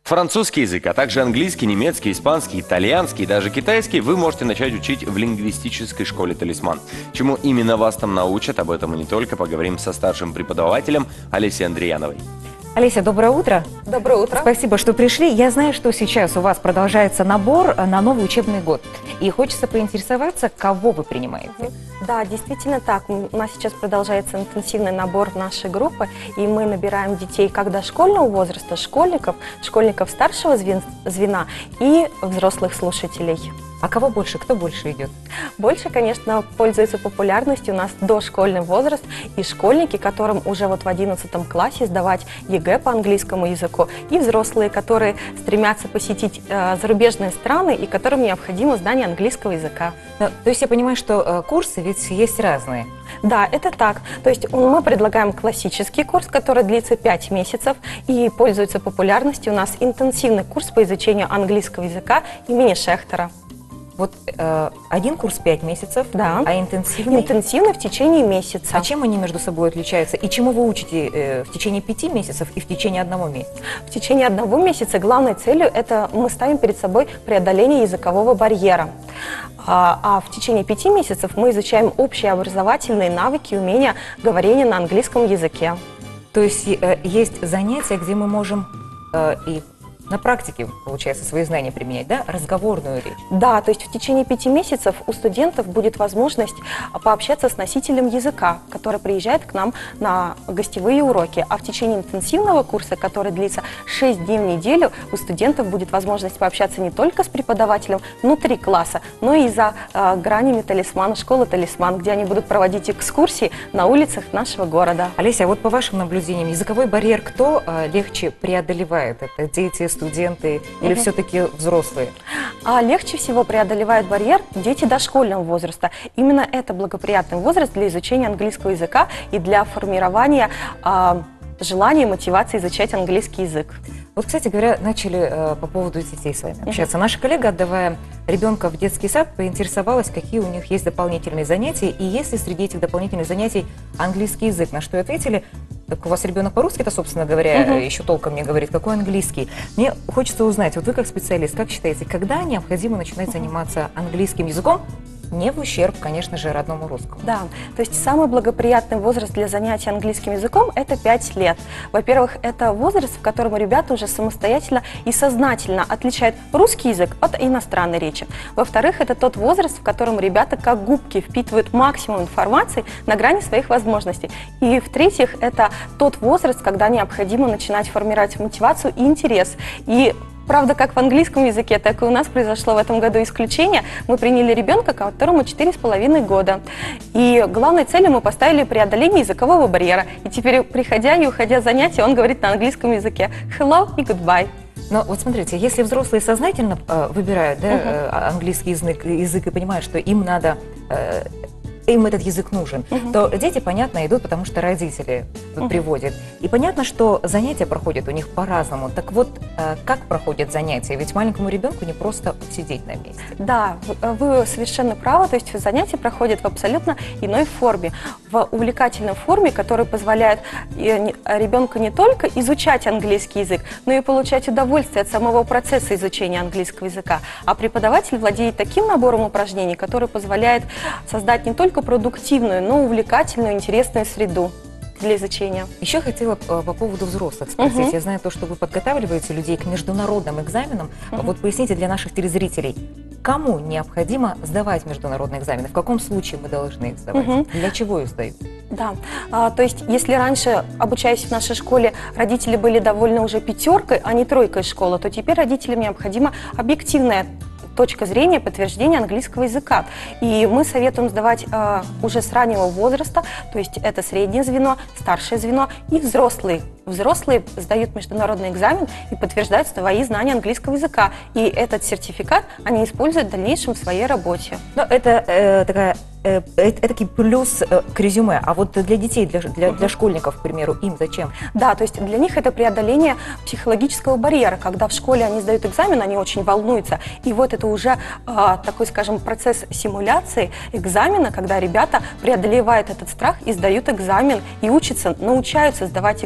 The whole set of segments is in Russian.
Французский язык, а также английский, немецкий, испанский, итальянский и даже китайский вы можете начать учить в лингвистической школе «Талисман». Чему именно вас там научат, об этом и не только, поговорим со старшим преподавателем Олесей Андрияновой. Олеся, доброе утро. Доброе утро. Спасибо, что пришли. Я знаю, что сейчас у вас продолжается набор на новый учебный год. И хочется поинтересоваться, кого вы принимаете. Да, действительно так. У нас сейчас продолжается интенсивный набор нашей группы, и мы набираем детей как дошкольного возраста, школьников старшего звена и взрослых слушателей. А кого больше? Кто больше идет? Больше, конечно, пользуется популярностью у нас дошкольный возраст и школьники, которым уже вот в 11 классе сдавать ЕГЭ по английскому языку, и взрослые, которые стремятся посетить зарубежные страны и которым необходимо знание английского языка. То есть я понимаю, что курсы ведь есть разные. Да, это так. То есть мы предлагаем классический курс, который длится 5 месяцев и пользуется популярностью. У нас интенсивный курс по изучению английского языка имени Шехтера. Вот один курс 5 месяцев, да. А интенсивный? Интенсивный в течение месяца. А чем они между собой отличаются? И чему вы учите в течение 5 месяцев и в течение 1 месяца? В течение 1 месяца главной целью это мы ставим перед собой преодоление языкового барьера. А в течение 5 месяцев мы изучаем общие образовательные навыки и умения говорения на английском языке. То есть есть занятия, где мы можем и на практике, получается, свои знания применять, да? Разговорную речь. Да, то есть в течение 5 месяцев у студентов будет возможность пообщаться с носителем языка, который приезжает к нам на гостевые уроки. А в течение интенсивного курса, который длится 6 дней в неделю, у студентов будет возможность пообщаться не только с преподавателем внутри класса, но и за гранями Талисмана, школы Талисман, где они будут проводить экскурсии на улицах нашего города. Олеся, а вот по вашим наблюдениям, языковой барьер кто легче преодолевает? Это дети, студенты или все-таки взрослые? Легче всего преодолевают барьер дети дошкольного возраста. Именно это благоприятный возраст для изучения английского языка и для формирования желания и мотивации изучать английский язык. Вот, кстати говоря, начали по поводу детей с вами общаться. Наша коллега, отдавая ребенка в детский сад, поинтересовалась, какие у них есть дополнительные занятия, и есть ли среди этих дополнительных занятий английский язык. На что и ответили: так у вас ребенок по-русски-то, собственно говоря, еще толком не говорит, какой английский. Мне хочется узнать, вот вы как специалист, как считаете, когда необходимо начинать заниматься английским языком, не в ущерб, конечно же, родному русскому? Да, то есть самый благоприятный возраст для занятий английским языком – это 5 лет. Во-первых, это возраст, в котором ребята уже самостоятельно и сознательно отличают русский язык от иностранной речи. Во-вторых, это тот возраст, в котором ребята как губки впитывают максимум информации на грани своих возможностей. И в-третьих, это тот возраст, когда необходимо начинать формировать мотивацию и интерес. И правда, как в английском языке, так и у нас произошло в этом году исключение. Мы приняли ребенка, которому 4,5 года. И главной целью мы поставили преодоление языкового барьера. И теперь, приходя и уходя с занятия, он говорит на английском языке hello и goodbye. Но вот смотрите, если взрослые сознательно выбирают английский язык и понимают, что им надо... им этот язык нужен, то дети, понятно, идут, потому что родители приводят. И понятно, что занятия проходят у них по-разному. Так вот, как проходят занятия? Ведь маленькому ребенку не просто сидеть на месте. Да, вы совершенно правы. То есть занятия проходят в абсолютно иной форме. В увлекательной форме, которая позволяет ребенку не только изучать английский язык, но и получать удовольствие от самого процесса изучения английского языка. А преподаватель владеет таким набором упражнений, который позволяет создать не только продуктивную, но увлекательную, интересную среду для изучения. Еще хотела по поводу взрослых спросить. Я знаю то, что вы подготавливаете людей к международным экзаменам. Вот поясните для наших телезрителей, кому необходимо сдавать международные экзамены? В каком случае мы должны их сдавать? Для чего их сдают? Да, то есть если раньше, обучаясь в нашей школе, родители были довольны уже 5, а не 3 школы, то теперь родителям необходима объективная точка зрения подтверждения английского языка. И мы советуем сдавать уже с раннего возраста, то есть это среднее звено, старшее звено и взрослые. Взрослые сдают международный экзамен и подтверждают свои знания английского языка. И этот сертификат они используют в дальнейшем в своей работе. Но это такой плюс к резюме. А вот для детей, для школьников, к примеру, им зачем? Да, то есть для них это преодоление психологического барьера. Когда в школе они сдают экзамен, они очень волнуются. И вот это уже такой, скажем, процесс симуляции экзамена, когда ребята преодолевают этот страх и сдают экзамен, и научаются сдавать экзамены.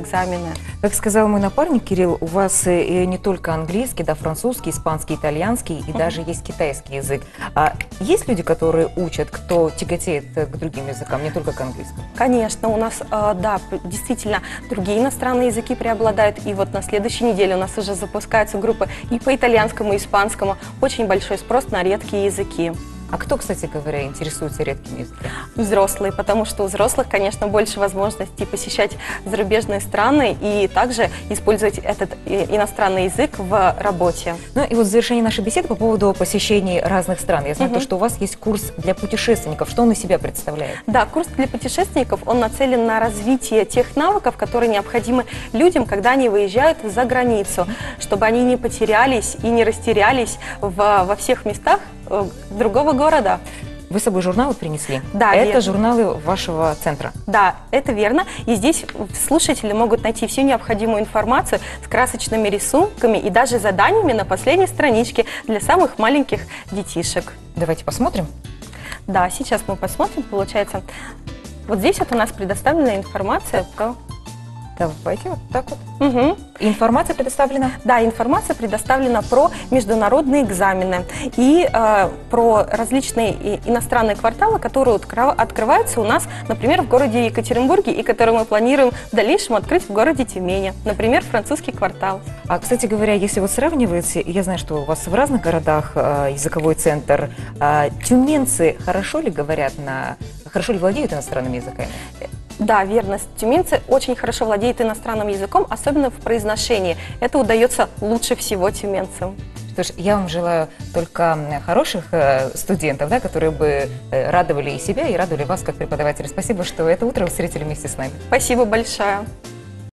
главное. Как сказал мой напарник Кирилл, у вас не только английский, да, французский, испанский, итальянский и даже есть китайский язык. А есть люди, которые учат, кто тяготеет к другим языкам, не только к английскому? Конечно, у нас, да, действительно, другие иностранные языки преобладают. И вот на следующей неделе у нас уже запускаются группы и по итальянскому, и испанскому. Очень большой спрос на редкие языки. А кто, кстати говоря, интересуется редкими языками? Взрослые, потому что у взрослых, конечно, больше возможностей посещать зарубежные страны и также использовать этот иностранный язык в работе. Ну и вот в завершении нашей беседы по поводу посещений разных стран. Я знаю, то, что у вас есть курс для путешественников. Что он из себя представляет? Да, курс для путешественников, он нацелен на развитие тех навыков, которые необходимы людям, когда они выезжают за границу, чтобы они не потерялись и не растерялись во всех местах другого города. Вы с собой журналы принесли? Да, это верно. журналы вашего центра? Да, это верно. И здесь слушатели могут найти всю необходимую информацию с красочными рисунками и даже заданиями на последней страничке для самых маленьких детишек. Давайте посмотрим. Да, сейчас мы посмотрим, получается. Вот здесь вот у нас предоставлена информация про... Давайте вот так вот. Угу. Информация предоставлена? Да, информация предоставлена про международные экзамены и про различные иностранные кварталы, которые открываются у нас, например, в городе Екатеринбурге и которые мы планируем в дальнейшем открыть в городе Тюмени. Например, французский квартал. А, кстати говоря, если вот сравниваете, я знаю, что у вас в разных городах языковой центр, тюменцы хорошо ли владеют иностранными языками? Да, верно. Тюменцы очень хорошо владеют иностранным языком, особенно в произношении. Это удается лучше всего тюменцам. Что ж, я вам желаю только хороших студентов, да, которые бы радовали и себя, и радовали вас как преподавателя. Спасибо, что это утро вы встретили вместе с нами. Спасибо большое.